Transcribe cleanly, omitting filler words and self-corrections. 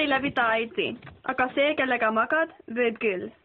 läbi ta ei tee, aga see, kellega magad, võib küll.